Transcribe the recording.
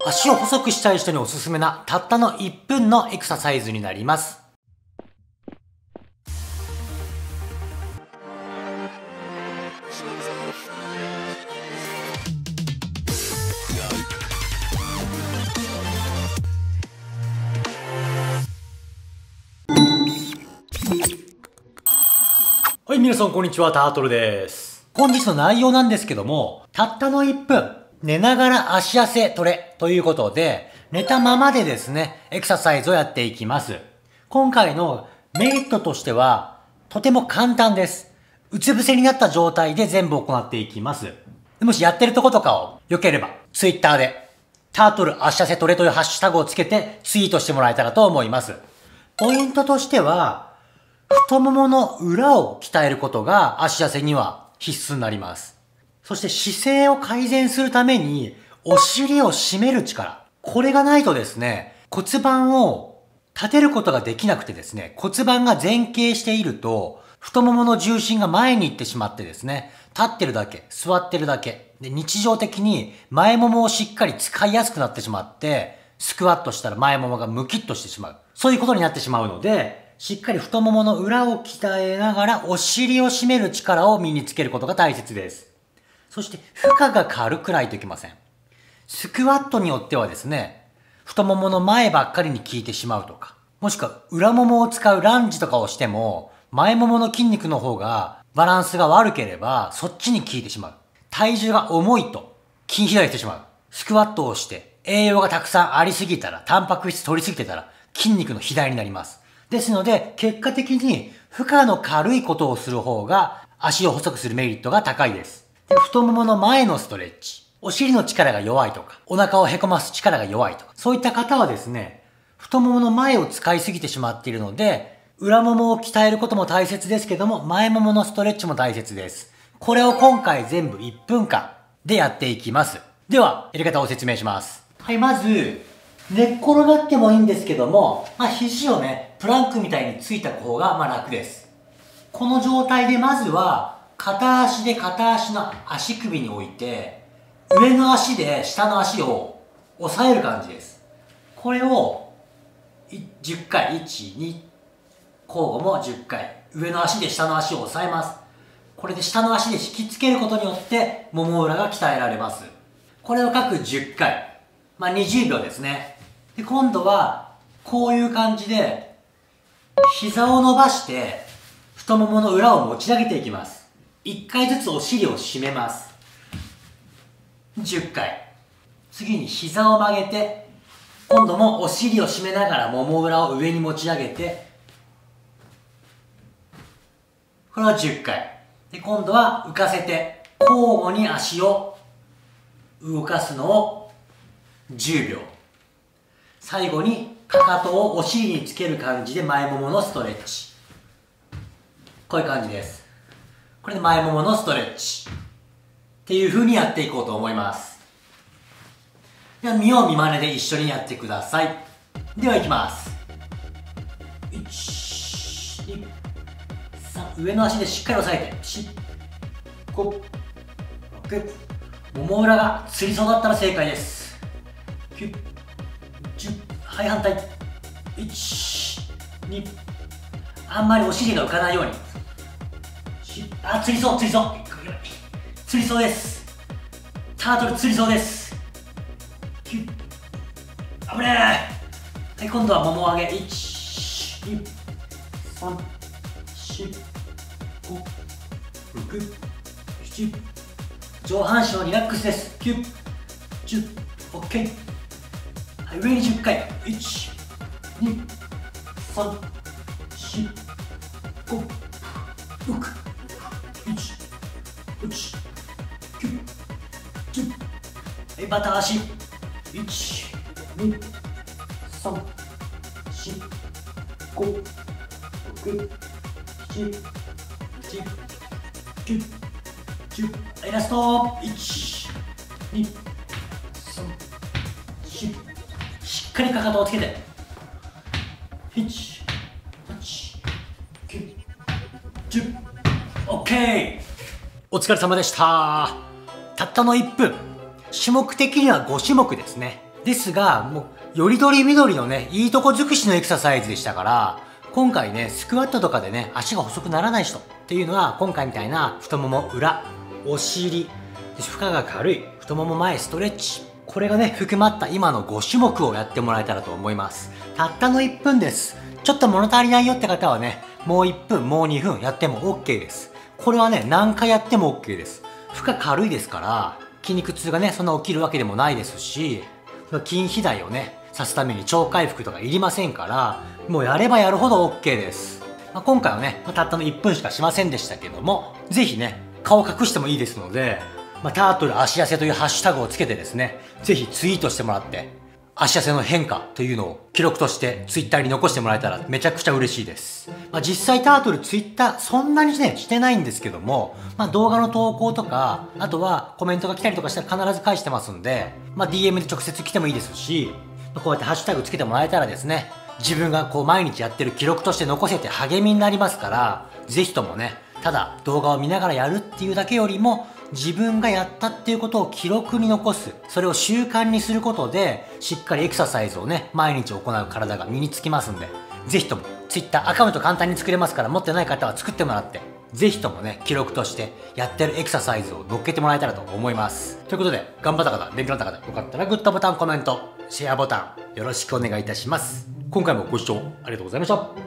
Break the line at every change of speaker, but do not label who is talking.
足を細くしたい人におすすめなたったの1分のエクササイズになります。はい、皆さんこんにちは、タートルです。本日の内容なんですけども、たったの1分、寝ながら足痩せトレということで、寝たままでですね、エクササイズをやっていきます。今回のメリットとしては、とても簡単です。うつ伏せになった状態で全部行っていきます。もしやってるとことかを良ければ、Twitter で、タートル足痩せトレというハッシュタグをつけてツイートしてもらえたらと思います。ポイントとしては、太ももの裏を鍛えることが足痩せには必須になります。そして姿勢を改善するためにお尻を締める力。これがないとですね、骨盤を立てることができなくてですね、骨盤が前傾していると太ももの重心が前に行ってしまってですね、立ってるだけ、座ってるだけ。で、日常的に前ももをしっかり使いやすくなってしまって、スクワットしたら前ももがムキッとしてしまう。そういうことになってしまうので、しっかり太ももの裏を鍛えながらお尻を締める力を身につけることが大切です。そして負荷が軽くないといけません。スクワットによってはですね、太ももの前ばっかりに効いてしまうとか、もしくは裏ももを使うランジとかをしても、前ももの筋肉の方がバランスが悪ければそっちに効いてしまう。体重が重いと筋肥大してしまう。スクワットをして栄養がたくさんありすぎたら、タンパク質取りすぎてたら筋肉の肥大になります。ですので、結果的に負荷の軽いことをする方が足を細くするメリットが高いです。で、太ももの前のストレッチ、お尻の力が弱いとか、お腹をへこます力が弱いとか、そういった方はですね、太ももの前を使いすぎてしまっているので、裏ももを鍛えることも大切ですけども、前もものストレッチも大切です。これを今回全部1分間でやっていきます。では、やり方を説明します。はい、まず、寝っ転がってもいいんですけども、肘をね、プランクみたいについた方が楽です。この状態でまずは、片足で片足の足首に置いて、上の足で下の足を押さえる感じです。これを10回、1、2、交互も10回。上の足で下の足を押さえます。これで下の足で引きつけることによって、もも裏が鍛えられます。これを各10回。20秒ですね。で、今度は、こういう感じで、膝を伸ばして、太ももの裏を持ち上げていきます。1回ずつお尻を締めます。10回。次に膝を曲げて、今度もお尻を締めながらもも裏を上に持ち上げて、これは10回。で、今度は浮かせて、交互に足を動かすのを10秒。最後にかかとをお尻につける感じで前もものストレッチ。こういう感じです。これで前もものストレッチっていう風にやっていこうと思います。では見よう見まねで一緒にやってください。ではいきます。1、2、3、上の足でしっかり押さえて、4、5、6、もも裏がつりそうだったら正解です。9、10、はい、反対。1、2、あんまりお尻が浮かないように。つりそう、つりそう。つりそうです。タートルつりそうです。9、危ねえ。はい、今度はもも上げ。1、2、3、4、5、6、7、上半身はリラックスです。9、10、OK。はい、上に10回。1、2、3、4、5、6、1、8、9、10。はい、バタ足。1、2、3、4、5、6、7、8、9、10。はい、ラスト。1、2、3、4。しっかりかかとをつけて。1、8、9、10。OK。お疲れ様でした。たったの1分。種目的には5種目ですね。 ですが、もう、よりどりみどりのね、いいとこ尽くしのエクササイズでしたから、今回ね、スクワットとかでね、足が細くならない人っていうのは、今回みたいな太もも裏、お尻、負荷が軽い、太もも前ストレッチ。これがね、含まった今の5種目をやってもらえたらと思います。たったの1分です。ちょっと物足りないよって方はね、もう1分、もう2分やっても OK です。これはね、何回やっても OK です。負荷軽いですから、筋肉痛がね、そんな起きるわけでもないですし、筋肥大をね、さすために超回復とかいりませんから、もうやればやるほど OK です。今回はね、たったの1分しかしませんでしたけども、ぜひね、顔隠してもいいですので、タートル足痩せというハッシュタグをつけてですね、ぜひツイートしてもらって、足痩せの変化というのを記録としてツイッターに残してもらえたらめちゃくちゃ嬉しいです。実際タートルツイッターそんなにね、してないんですけども、動画の投稿とか、あとはコメントが来たりとかしたら必ず返してますんで、DM で直接来てもいいですし、こうやってハッシュタグつけてもらえたらですね、自分がこう毎日やってる記録として残せて励みになりますから、ぜひともね、ただ動画を見ながらやるっていうだけよりも、自分がやったっていうことを記録に残す。それを習慣にすることで、しっかりエクササイズをね、毎日行う体が身につきますんで、ぜひとも Twitter アカウント簡単に作れますから、持ってない方は作ってもらって、ぜひともね、記録としてやってるエクササイズを乗っけてもらえたらと思います。ということで、頑張った方、勉強になった方、よかったらグッドボタン、コメント、シェアボタン、よろしくお願いいたします。今回もご視聴ありがとうございました。